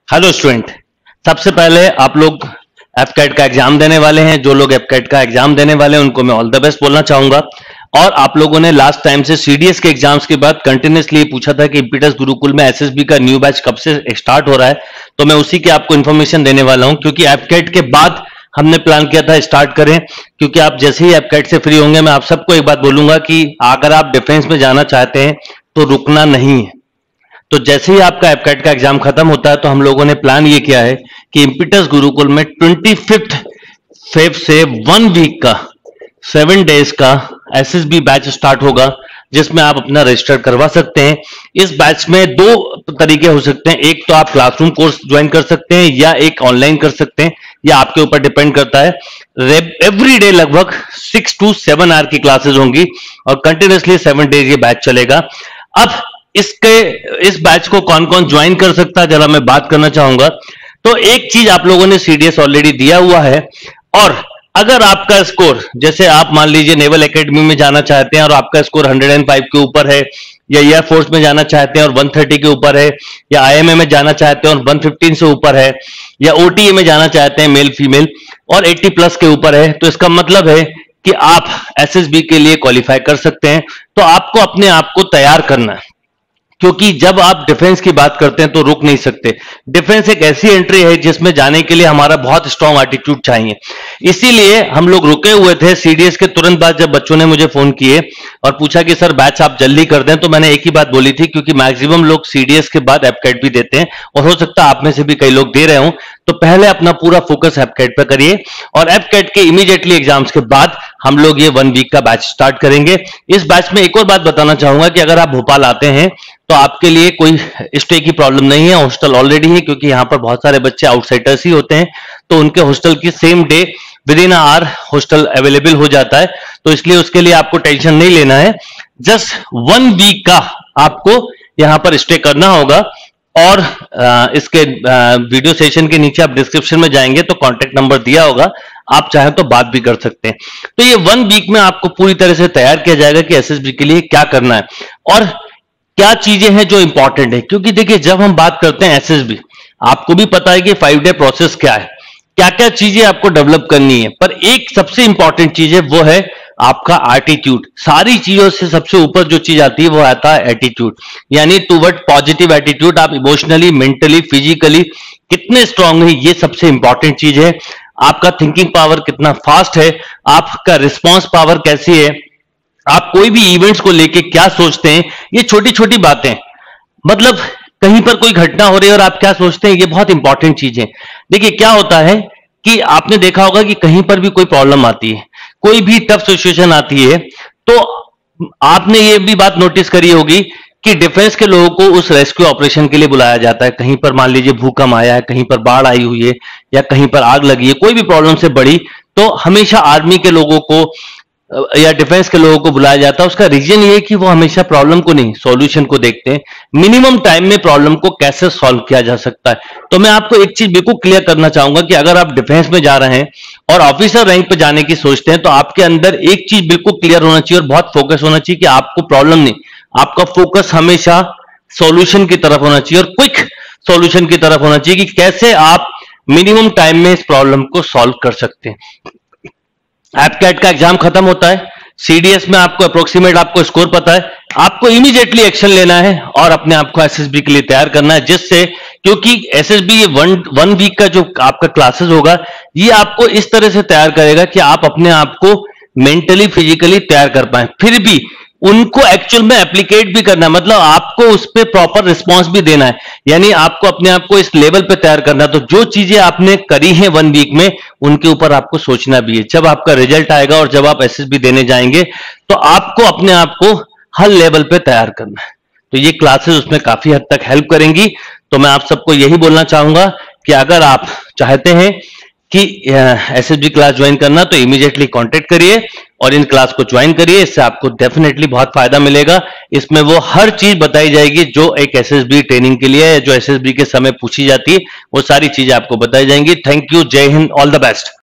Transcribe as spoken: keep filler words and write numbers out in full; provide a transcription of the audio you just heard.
Hello student. सबसे पहले आप लोग एफकेट का एग्जाम देने वाले हैं। जो लोग एफकेट का एग्जाम देने वाले हैं उनको मैं ऑल द बेस्ट बोलना चाहूंगा। और आप लोगों ने लास्ट टाइम से सीडीएस के एग्जाम्स के बाद कंटिन्यूसली पूछा था कि इम्पीटस गुरुकुल में एसएसबी का न्यू बैच कब से स्टार्ट हो रहा है, तो मैं उसी की आपको इन्फॉर्मेशन देने वाला हूं। क्योंकि एफकेट के बाद हमने प्लान किया था स्टार्ट करें, क्योंकि आप जैसे ही एफकेट से फ्री होंगे मैं आप सबको एक बात बोलूंगा कि अगर आप डिफेंस में जाना चाहते हैं तो रुकना नहीं है। तो जैसे ही आपका एफकेट का एग्जाम खत्म होता है तो हम लोगों ने प्लान ये किया है कि इम्पीटस गुरुकुल में ट्वेंटी फिफ्थ फेब से वन वीक का सेवन डेज का एसएसबी बैच स्टार्ट होगा, जिसमें आप अपना रजिस्टर करवा सकते हैं। इस बैच में दो तरीके हो सकते हैं, एक तो आप क्लासरूम कोर्स ज्वाइन कर सकते हैं या एक ऑनलाइन कर सकते हैं, या आपके ऊपर डिपेंड करता है। एवरी डे लगभग सिक्स टू सेवन आवर की क्लासेस होंगी और कंटिन्यूसली सेवन डेज ये बैच चलेगा। अब इसके इस बैच को कौन कौन ज्वाइन कर सकता है जरा मैं बात करना चाहूंगा। तो एक चीज आप लोगों ने सीडीएस ऑलरेडी दिया हुआ है, और अगर आपका स्कोर, जैसे आप मान लीजिए नेवल एकेडमी में जाना चाहते हैं और आपका स्कोर वन ओ फाइव के ऊपर है, या एयर फोर्स में जाना चाहते हैं और वन थर्टी के ऊपर है, या आईएमए में जाना चाहते हैं और वन फिफ्टीन से ऊपर है, या ओटीए में जाना चाहते हैं मेल फीमेल और एटी प्लस के ऊपर है, तो इसका मतलब है कि आप एसएसबी के लिए क्वालिफाई कर सकते हैं। तो आपको अपने आप को तैयार करना है, क्योंकि जब आप डिफेंस की बात करते हैं तो रुक नहीं सकते। डिफेंस एक ऐसी एंट्री है जिसमें जाने के लिए हमारा बहुत स्ट्रांग एटीट्यूड चाहिए। इसीलिए हम लोग रुके हुए थे। सीडीएस के तुरंत बाद जब बच्चों ने मुझे फोन किए और पूछा कि सर बैच आप जल्दी कर दें, तो मैंने एक ही बात बोली थी, क्योंकि मैक्सिमम लोग सीडीएस के बाद एफकेट भी देते हैं और हो सकता है आप में से भी कई लोग दे रहे हो। तो पहले अपना पूरा फोकस एफकेट पे करिए, और एफकेट के इमीडिएटली एग्जाम्स के बाद हम लोग ये वन वीक का बैच स्टार्ट करेंगे। इस बैच में एक और बात बताना चाहूंगा कि अगर आप भोपाल आते हैं तो आपके लिए कोई स्टे की प्रॉब्लम नहीं है, हॉस्टल ऑलरेडी है, क्योंकि यहाँ पर बहुत सारे बच्चे आउटसाइडर्स ही होते हैं, तो उनके हॉस्टल की same day within hour hostel available हो जाता है। तो इसलिए उसके लिए आपको टेंशन नहीं लेना है। जस्ट वन वीक का आपको यहाँ पर स्टे करना होगा, और आ, इसके आ, वीडियो सेशन के नीचे आप डिस्क्रिप्शन में जाएंगे तो कॉन्टेक्ट नंबर दिया होगा, आप चाहें तो बात भी कर सकते हैं। तो ये वन वीक में आपको पूरी तरह से तैयार किया जाएगा कि एसएसबी के लिए क्या करना है और क्या चीजें हैं जो इंपॉर्टेंट है। क्योंकि देखिए, जब हम बात करते हैं एसएसबी, आपको भी पता है कि फाइव डे प्रोसेस क्या है, क्या क्या चीजें आपको डेवलप करनी है, पर एक सबसे इंपॉर्टेंट चीज है वो है आपका एटीट्यूड। सारी चीजों से सबसे ऊपर जो चीज आती है वो आता है एटीट्यूड, यानी टूवर्ड पॉजिटिव एटीट्यूड। आप इमोशनली, मेंटली, फिजिकली कितने स्ट्रांग है, ये सबसे इंपॉर्टेंट चीज है। आपका थिंकिंग पावर कितना फास्ट है, आपका रिस्पॉन्स पावर कैसी है, आप कोई भी इवेंट्स को लेके क्या सोचते हैं, ये छोटी छोटी बातें, मतलब कहीं पर कोई घटना हो रही है और आप क्या सोचते हैं, ये बहुत इंपॉर्टेंट चीज है। देखिए क्या होता है कि आपने देखा होगा कि कहीं पर भी कोई प्रॉब्लम आती है, कोई भी टफ सिचुएशन आती है, तो आपने ये भी बात नोटिस करी होगी कि डिफेंस के लोगों को उस रेस्क्यू ऑपरेशन के लिए बुलाया जाता है। कहीं पर मान लीजिए भूकंप आया है, कहीं पर बाढ़ आई हुई है, या कहीं पर आग लगी है, कोई भी प्रॉब्लम से बड़ी, तो हमेशा आर्मी के लोगों को या डिफेंस के लोगों को बुलाया जाता है। उसका रीजन ये है कि वो हमेशा प्रॉब्लम को नहीं, सॉल्यूशन को देखते हैं, मिनिमम टाइम में प्रॉब्लम को कैसे सॉल्व किया जा सकता है। तो मैं आपको एक चीज बिल्कुल क्लियर करना चाहूंगा कि अगर आप डिफेंस में जा रहे हैं और ऑफिसर रैंक पे जाने की सोचते हैं, तो आपके अंदर एक चीज बिल्कुल क्लियर होना चाहिए और बहुत फोकस होना चाहिए कि आपको प्रॉब्लम नहीं, आपका फोकस हमेशा सॉल्यूशन की तरफ होना चाहिए, और क्विक सॉल्यूशन की तरफ होना चाहिए कि कैसे आप मिनिमम टाइम में इस प्रॉब्लम को सॉल्व कर सकते हैं। एफकेट का एग्जाम खत्म होता है, सीडीएस में आपको अप्रोक्सीमेट आपको स्कोर पता है, आपको इमीडिएटली एक्शन लेना है और अपने आप को एसएसबी के लिए तैयार करना है। जिससे, क्योंकि एसएसबी ये वन वन वीक का जो आपका क्लासेस होगा, ये आपको इस तरह से तैयार करेगा कि आप अपने आप को मेंटली, फिजिकली तैयार कर पाए, फिर भी उनको एक्चुअल में एप्लीकेट भी करना है, मतलब आपको उस पर प्रॉपर रिस्पॉन्स भी देना है, यानी आपको अपने आप को इस लेवल पे तैयार करना है। तो जो चीजें आपने करी हैं वन वीक में, उनके ऊपर आपको सोचना भी है। जब आपका रिजल्ट आएगा और जब आप एसएसबी देने जाएंगे, तो आपको अपने आप को हर लेवल पे तैयार करना है। तो ये क्लासेस उसमें काफी हद तक हेल्प करेंगी। तो मैं आप सबको यही बोलना चाहूंगा कि अगर आप चाहते हैं कि एसएसबी क्लास ज्वाइन करना, तो इमीडिएटली कांटेक्ट करिए और इन क्लास को ज्वाइन करिए। इससे आपको डेफिनेटली बहुत फायदा मिलेगा। इसमें वो हर चीज बताई जाएगी जो एक एसएसबी ट्रेनिंग के लिए है, जो एसएसबी के समय पूछी जाती है, वो सारी चीजें आपको बताई जाएंगी। थैंक यू, जय हिंद, ऑल द बेस्ट।